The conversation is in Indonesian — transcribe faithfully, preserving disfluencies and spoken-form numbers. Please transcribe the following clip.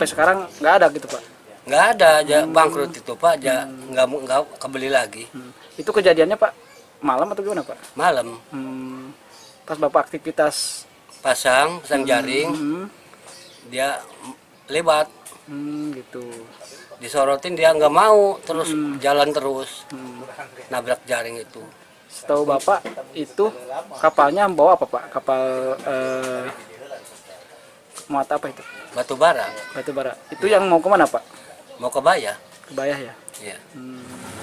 sampai sekarang nggak ada gitu Pak? Nggak ada, aja bangkrut itu Pak, aja nggak mau nggak kebeli lagi. Hmm. Itu kejadiannya Pak malam atau gimana Pak? Malam. Hmm. Pas Bapak aktivitas Pasang, pasang jaring, hmm. dia lewat. Hmm, gitu. Disorotin dia nggak mau, terus Hmm. jalan terus, Hmm. nabrak jaring itu. Setahu Bapak itu kapalnya bawa apa Pak? Kapal eh, muat apa itu? Batu bara, Batu bara. Itu yang mau kemana Pak? mau ke Bayah. Ke Bayah ya? Ya. Hmm.